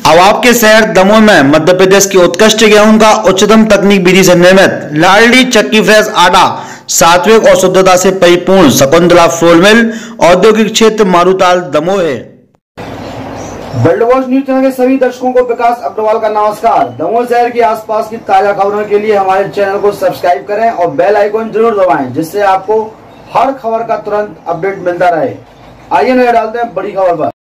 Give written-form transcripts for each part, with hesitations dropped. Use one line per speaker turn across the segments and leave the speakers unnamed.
अब आपके शहर दमोह में मध्य प्रदेश की उत्कृष्ट गेहूं का उच्चतम तकनीक विधि से निर्मित लाडली चक्की फ्रेश आटा सात्विक और शुद्धता से परिपूर्ण शकुंतला फ्लोर मिल औद्योगिक क्षेत्र मारूताल दमोह है।
वर्ल्ड वॉच न्यूज चैनल के सभी दर्शकों को विकास अग्रवाल का नमस्कार। दमोह शहर के आसपास की ताजा खबरों के लिए हमारे चैनल को सब्सक्राइब करें और बेल आइकन जरूर दबाएं, जिससे आपको हर खबर का तुरंत अपडेट मिलता रहे। आइए नजर डालते हैं बड़ी खबर पर।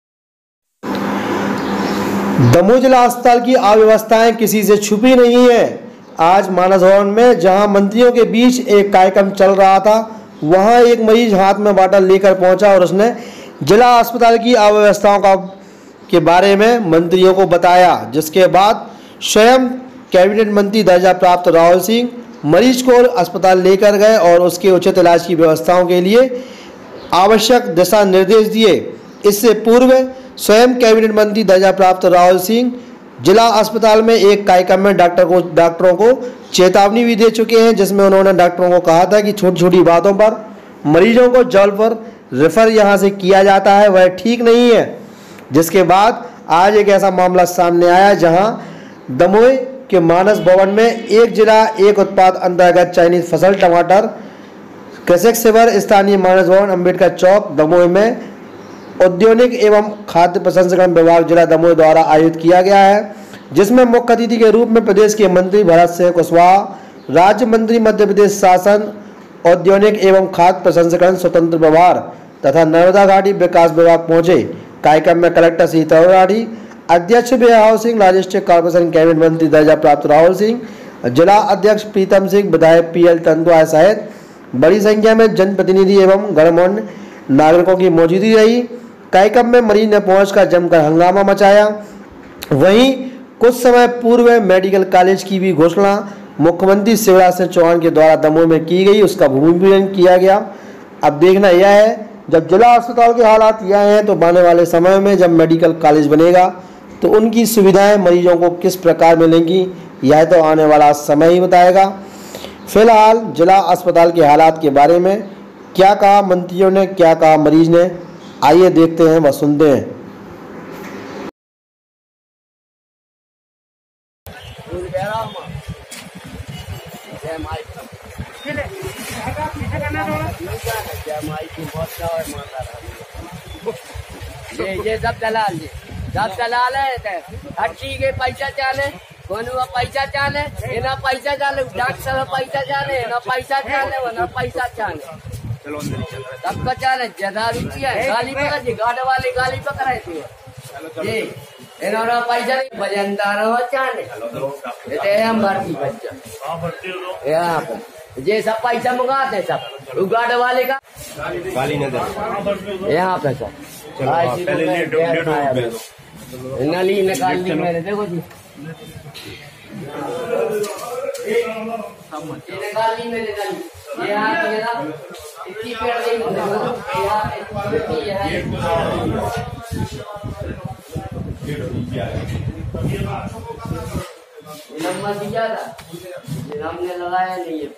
दमोह जिला अस्पताल की अव्यवस्थाएं किसी से छुपी नहीं है। आज मानस भवन में जहां मंत्रियों के बीच एक कार्यक्रम चल रहा था, वहां एक मरीज हाथ में बाटल लेकर पहुंचा और उसने जिला अस्पताल की अव्यवस्थाओं के बारे में मंत्रियों को बताया, जिसके बाद स्वयं कैबिनेट मंत्री दर्जा प्राप्त राहुल सिंह मरीज को अस्पताल लेकर गए और उसके उचित इलाज की व्यवस्थाओं के लिए आवश्यक दिशा निर्देश दिए। इससे पूर्व स्वयं कैबिनेट मंत्री दर्जा प्राप्त राहुल सिंह जिला अस्पताल में एक कार्यक्रम में डॉक्टरों को चेतावनी भी दे चुके हैं, जिसमें उन्होंने डॉक्टरों को कहा था कि छोटी छोटी बातों पर मरीजों को जबरन रेफर यहाँ से किया जाता है, वह ठीक नहीं है। जिसके बाद आज एक ऐसा मामला सामने आया जहां दमोह के मानस भवन में एक जिला एक उत्पाद अंतर्गत चाइनीज फसल टमाटर कृषक शिविर स्थानीय मानस भवन अम्बेडकर चौक दमोह में औद्योगिक एवं खाद्य प्रसंस्करण विभाग जिला दमोह द्वारा आयोजित किया गया है, जिसमें मुख्य अतिथि के रूप में प्रदेश के मंत्री भरत सिंह कुशवाहा, राज्य मंत्री मध्य प्रदेश शासन औद्योगिक एवं खाद्य प्रसंस्करण स्वतंत्र विभाग तथा नर्मदा घाटी विकास विभाग पहुंचे। कार्यक्रम में कलेक्टर श्री तरुराठी, अध्यक्ष warehousing logistic corporation cabinet मंत्री दर्जा प्राप्त राहुल सिंह, जिला अध्यक्ष प्रीतम सिंह, विधायक PL तंदुआ सहित बड़ी संख्या में जनप्रतिनिधि एवं गणमान्य नागरिकों की मौजूदगी रही। कार्यक्रम में मरीज ने पहुंचकर जमकर हंगामा मचाया। वहीं कुछ समय पूर्व मेडिकल कॉलेज की भी घोषणा मुख्यमंत्री शिवराज सिंह चौहान के द्वारा दमोह में की गई, उसका भूमि पूजन किया गया। अब देखना यह है, जब जिला अस्पताल के हालात यह हैं तो आने वाले समय में जब मेडिकल कॉलेज बनेगा तो उनकी सुविधाएं मरीजों को किस प्रकार मिलेंगी, यह तो आने वाला समय ही बताएगा। फिलहाल जिला अस्पताल के हालात के बारे में क्या कहा मंत्रियों ने, क्या कहा मरीज ने, आइए देखते हैं व सुनते हैं।
ये सब दलाल है हट्टी के पैसा चाले कोनुआ पैसा चाले एना पैसा चाले डॉक्टर पैसा चाले एना पैसा चाले वना पैसा चाले सबका चाले ज्यादा रुपया गाली पकड़ा जी गाड़ वाले गाली पकड़ाए थे ये एना पैसा बजनदार हो चाले ये हम भर्ती बच्चा यहाँ पे ये सब पैसा मंगाते हैं सब गाड़ वाले का गाली न दे यहाँ पे सब नली निकाल दी मैंने, देखो जी निकाल ली मैंने नली। यहाँ इतनी पेड़ नंबर दिया था, हमने लगाया नहीं है।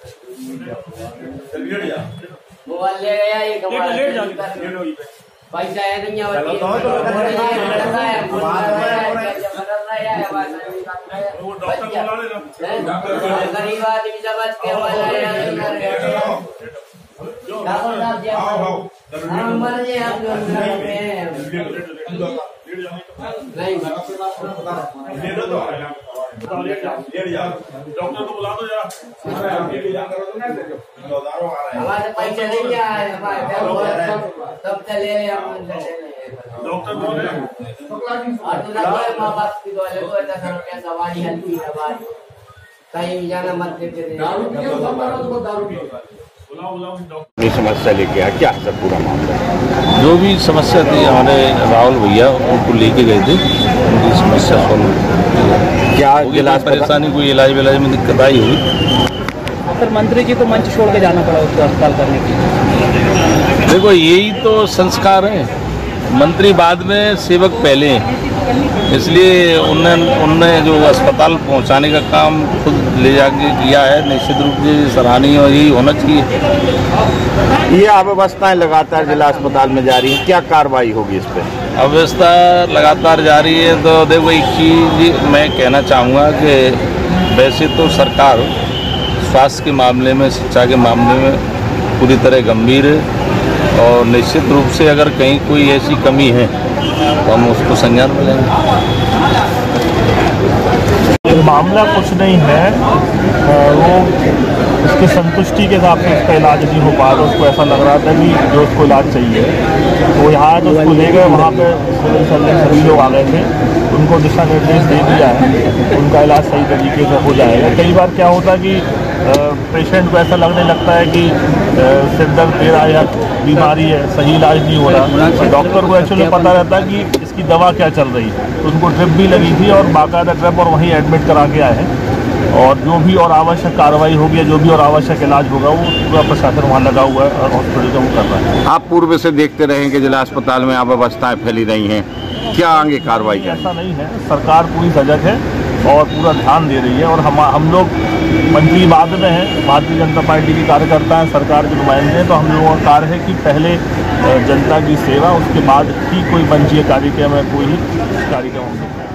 मोबाइल ले गया ये पैसा है नहीं गरीब आदमी समझ के मर जाए आप
डॉक्टर को बुला दो यार,
हमारे पैसे नहीं आए तब चले
डॉक्टर बोले
माँ बाप की दवाई हल्की दवाई कहीं भी जाना मत देते।
ये समस्या लेके आया, क्या है पूरा मामला?
जो भी समस्या थी हमारे राहुल भैया उनको लेके गए थे, उनकी समस्या सॉल्व
क्या जिला
परेशानी कोई इलाज विलाज में दिक्कत आई हुई।
फिर मंत्री जी को मंच छोड़ के जाना पड़ा उसको अस्पताल करने के लिए।
देखो यही तो संस्कार है, मंत्री बाद में, सेवक पहले हैं, इसलिए उनने जो अस्पताल पहुंचाने का काम खुद ले जाके किया है। निश्चित रूप से सराहनीय और यही होना चाहिए।
ये अव्यवस्थाएं लगातार जिला अस्पताल में जारी हैं, क्या कार्रवाई होगी इस पर?
अव्यवस्था लगातार जारी है तो देखो, एक चीज़ मैं कहना चाहूँगा कि वैसे तो सरकार स्वास्थ्य के मामले में, शिक्षा के मामले में पूरी तरह गंभीर है और निश्चित रूप से अगर कहीं कोई ऐसी कमी है तो हम उसको संज्ञान में लेंगे।
मामला कुछ नहीं है, वो उसकी संतुष्टि के हिसाब से उसका इलाज नहीं हो पा रहा। उसको ऐसा लग रहा था कि जो उसको इलाज चाहिए वो यहाँ तो उसको ले गए, वहाँ पे सिविल सर्जन सभी लोग आ गए थे, उनको दिशा निर्देश दे दिया है, उनका इलाज सही तरीके से हो जाएगा। कई बार क्या होता है कि पेशेंट को ऐसा लगने लगता है कि सिर दर्द दे रहा है या बीमारी है, सही इलाज नहीं हो रहा, तो डॉक्टर को एक्चुअली पता रहता है कि इसकी दवा क्या चल रही है। तो उनको ड्रिप भी लगी थी और बाकायदा ड्रिप और वहीं एडमिट करा के आए हैं, और जो भी और आवश्यक कार्रवाई होगी या जो भी और आवश्यक इलाज होगा वो पूरा प्रशासन वहाँ लगा हुआ है और हॉस्पिटल का वो कर रहा है।
आप पूर्व से देखते रहे कि जिला अस्पताल में अव्यवस्थाएं फैली रही हैं, क्या आगे कार्रवाई है?
ऐसा नहीं है, सरकार पूरी सजग है और पूरा ध्यान दे रही है, और हम लोग मंत्री बाद में हैं, भारतीय जनता पार्टी के कार्यकर्ता हैं, सरकार के नुमाइंदे हैं, तो हम लोगों का कार्य है कि पहले जनता की सेवा, उसके बाद ही कोई मंचीय कार्यक्रम है, कोई कार्यक्रम हो सकता है।